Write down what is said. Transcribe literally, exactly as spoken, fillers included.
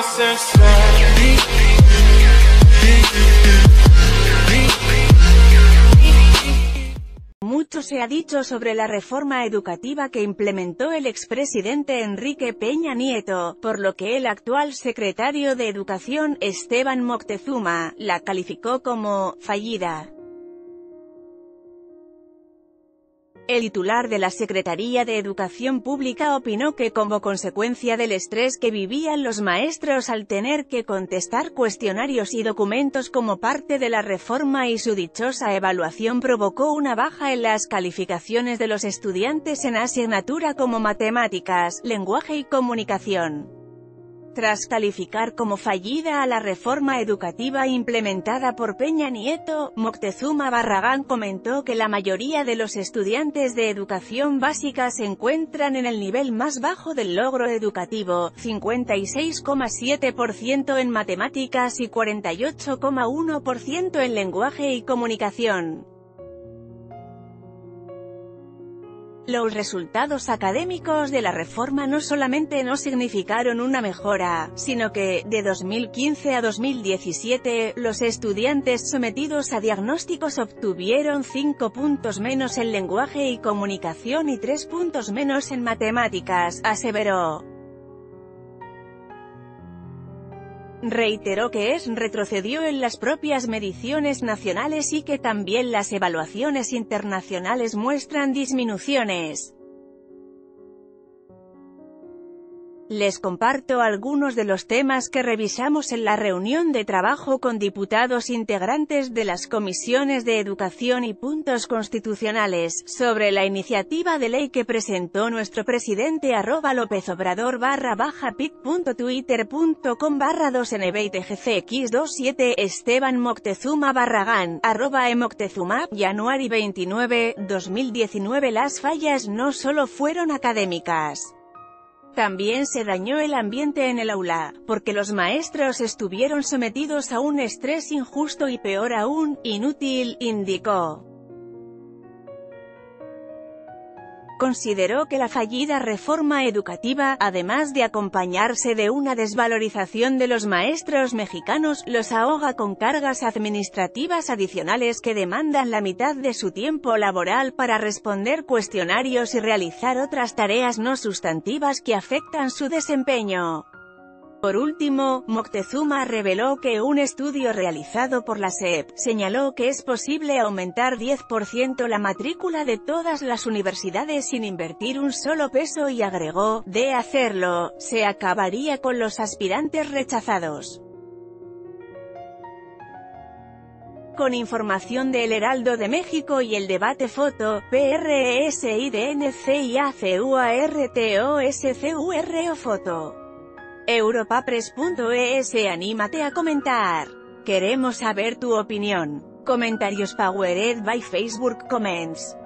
Mucho se ha dicho sobre la reforma educativa que implementó el expresidente Enrique Peña Nieto, por lo que el actual secretario de Educación, Esteban Moctezuma, la calificó como «fallida». El titular de la Secretaría de Educación Pública opinó que como consecuencia del estrés que vivían los maestros al tener que contestar cuestionarios y documentos como parte de la reforma y su dichosa evaluación provocó una baja en las calificaciones de los estudiantes en asignatura como matemáticas, lenguaje y comunicación. Tras calificar como fallida a la reforma educativa implementada por Peña Nieto, Moctezuma Barragán comentó que la mayoría de los estudiantes de educación básica se encuentran en el nivel más bajo del logro educativo, cincuenta y seis coma siete por ciento en matemáticas y cuarenta y ocho coma uno por ciento en lenguaje y comunicación. Los resultados académicos de la reforma no solamente no significaron una mejora, sino que, de dos mil quince a dos mil diecisiete, los estudiantes sometidos a diagnósticos obtuvieron cinco puntos menos en lenguaje y comunicación y tres puntos menos en matemáticas, aseveró. Reiteró que es retrocedió en las propias mediciones nacionales y que también las evaluaciones internacionales muestran disminuciones. Les comparto algunos de los temas que revisamos en la reunión de trabajo con diputados integrantes de las comisiones de Educación y Puntos Constitucionales, sobre la iniciativa de ley que presentó nuestro presidente arroba López Obrador barra baja pic.twitter.com barra dos n b t g c x veintisiete Esteban Moctezuma Barragán, arroba emoctezuma, Januari veintinueve, dos mil diecinueve. Las fallas no solo fueron académicas. También se dañó el ambiente en el aula, porque los maestros estuvieron sometidos a un estrés injusto y peor aún, inútil, indicó. Consideró que la fallida reforma educativa, además de acompañarse de una desvalorización de los maestros mexicanos, los ahoga con cargas administrativas adicionales que demandan la mitad de su tiempo laboral para responder cuestionarios y realizar otras tareas no sustantivas que afectan su desempeño. Por último, Moctezuma reveló que un estudio realizado por la S E P señaló que es posible aumentar diez por ciento la matrícula de todas las universidades sin invertir un solo peso y agregó, de hacerlo, se acabaría con los aspirantes rechazados. Con información de El Heraldo de México y El Debate Foto, P R E S I D N C I A C U A R T O S C U R O Foto. Europapress punto e s. Anímate a comentar. Queremos saber tu opinión. Comentarios powered by Facebook Comments.